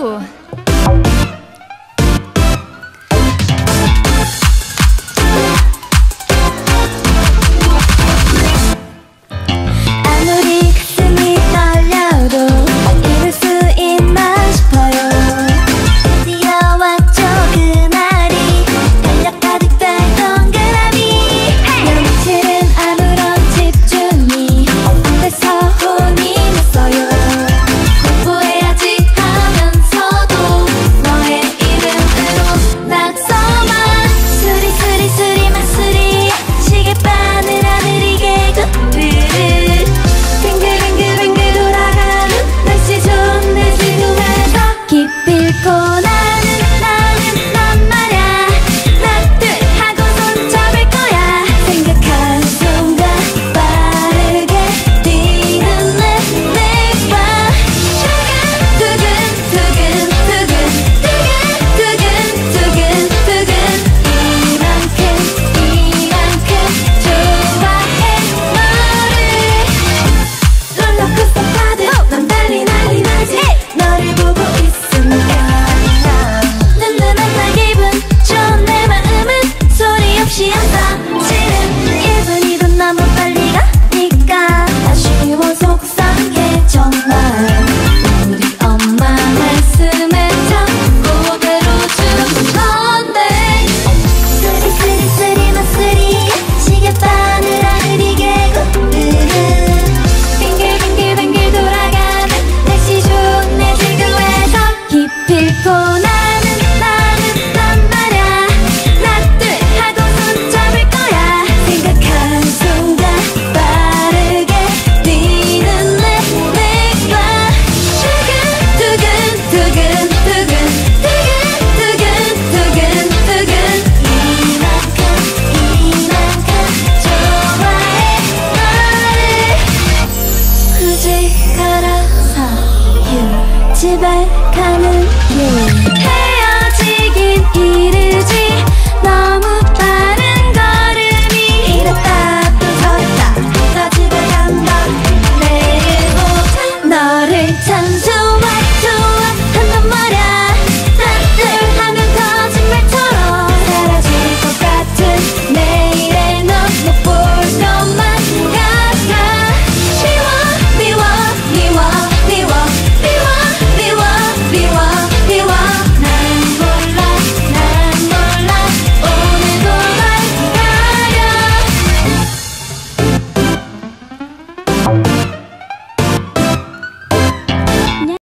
후. 아무리 가슴이 떨려도 이룰 수 있나 싶어요. 드디어 왔죠 그날이 달력 가득 된 동그라미. 며칠은 아무런 집중이 안 돼서 혼이 났어요. 공부해야지 하면서도 너의 이름으로 낙서만 수리 마수리 시계바늘 하늘이게 굿르르 빙글빙글 돌아가는 날씨 좋은 내 지구에서 기필코 난 말야 나들 하고 손잡을 거야. 생각한 순간 빠르게 뛰는 내 내 두근 이만큼 좋아해 너를. 롤러코스터 타듯 넌 난리 나지. 너를 보고 있으면 든든한 나 기분 좋은 내 마음은 소리 없이 안다. 지금 1분이도 너무 빨리 가니까 아쉬워 속상해 정말. 우리 엄마 말씀에 자꾸 들어주는 건데 쓰리 마쓰리 시계바늘 하늘이게 굿르르 빙글빙글 돌아가는 날씨 좋은 내 지구에서 기필코 난 말야 나들 하고 손잡을 거야. 생각한 순간 빠르게 뛰는 내 이만큼 좋아해 너를. 굳이 갈아서 집에 가는 길 헤어지긴 이르지 너무 빠른 걸음이. 이랬다 또 저랬다 나 집에 간다. 내일 보자 너를 참 좋아.